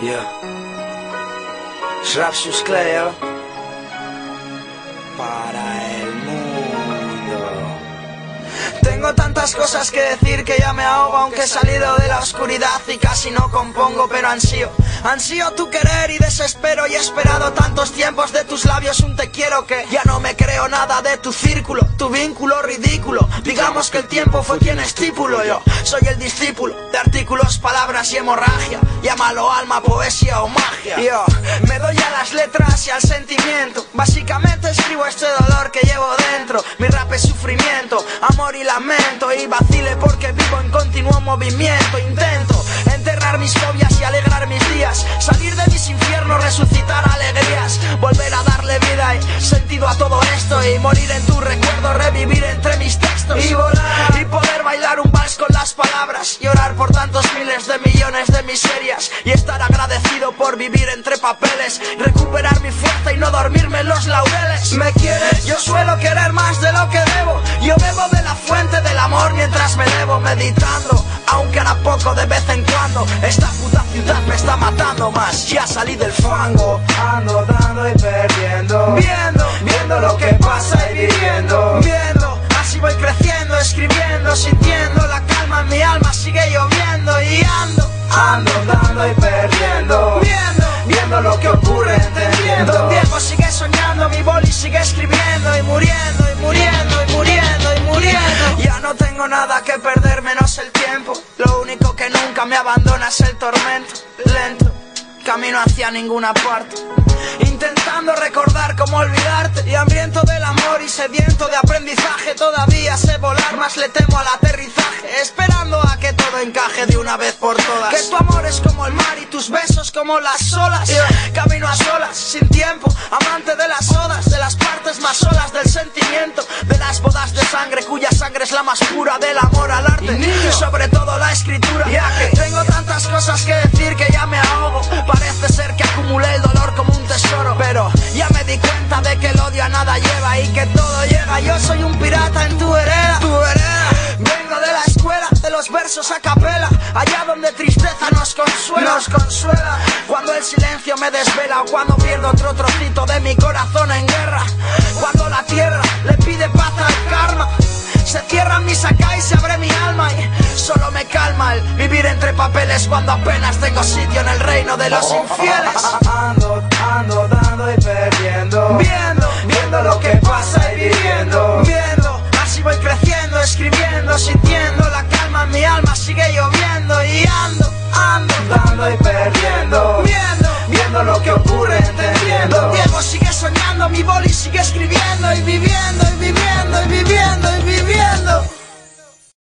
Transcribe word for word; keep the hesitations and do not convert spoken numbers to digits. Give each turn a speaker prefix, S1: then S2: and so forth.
S1: Yo, Rapsus Cleo para el mundo. Tengo tantas cosas que decir que ya me ahogo, aunque he salido de la oscuridad y casi no compongo, pero ansío, ansío tu querer y desespero, y he esperado tantos tiempos de tus labios un te quiero que ya no me creo nada de tu círculo, tu vínculo ridículo. Digamos que el tiempo fue quien estipuló, yo soy el discípulo de artículos, palabras y hemorragia. Llámalo alma, poesía o magia. Yo me doy a las letras y al sentimiento, básicamente escribo este dolor que llevo dentro. Mi rap es sufrimiento, amor y lamento, y vacile porque vivo en continuo movimiento. Intento enterrar mis fobias y alegrar mis días, salir de mis infiernos, resucitar alegrías, volver a darle vida y sentido a todo esto, y morir en tu recuerdo, revivir entre mis textos, y volar, y poder bailar un vals con las palabras, llorar por tantos miles de millones de miserias, y estar agradecido por vivir entre papeles, recuperar mi fuerza y no dormirme en los laureles. ¿Me quieres? Yo suelo querer más de lo que debo, yo bebo de la fuente del amor mientras me elevo, meditando, aunque hará poco de vez en cuando. Esta puta ciudad me está matando más, ya salí del fango,
S2: ando dando y perdiendo,
S1: viendo,
S2: viendo lo que pasa y viviendo,
S1: viendo, así voy creciendo, escribiendo, sintiendo la calma en mi alma, sigue lloviendo, y ando,
S2: ando dando y perdiendo,
S1: viendo,
S2: viendo lo que ocurre, entendiendo.
S1: Don Diego sigue soñando, mi boli sigue escribiendo, y muriendo, y muriendo, y muriendo, y muriendo. Ya no tengo nada que perder menos el tiempo, lo único que nunca me abandona es el tormento. Lento, camino hacia ninguna parte, intentando recordar cómo olvidarte, y hambriento del amor y sediento de aprendizaje. Todavía sé volar, más le temo al aterrizaje, esperando a que todo encaje de una vez por todas. Que tu amor es como el mar y tus besos como las olas. Camino a solas, sin tiempo, amante de las odas, de las partes más solas del sentimiento, de las bodas de sangre cuya sangre es la más pura, del amor al arte, sobre todo la escritura. Ya que tengo tantas cosas que decir que ya me ahogo, parece ser que acumulé el dolor como un tesoro, pero ya me di cuenta de que el odio a nada lleva y que todo llega. Yo soy un pirata en tu hereda, tu hereda. Vengo de la escuela de los versos a capela, allá donde tristeza nos consuela, nos consuela. Cuando el silencio me desvela o cuando pierdo otro trocito de mi corazón en guerra, cuando la tierra le pide paz al karma, se cierran mis acá y se abre mi alma, y solo me calma el vivir entre papeles cuando apenas tengo sitio en el reino de los infieles.
S2: Ando, ando dando y perdiendo,
S1: Viendo,
S2: viendo lo que pasa y viviendo,
S1: viendo, así voy creciendo, escribiendo, sintiendo la calma en mi alma, sigue lloviendo, y ando, ando,
S2: dando y perdiendo,
S1: viendo,
S2: viendo lo que ocurre, entendiendo.
S1: Don Diego sigue soñando, mi boli sigue escribiendo, y viviendo,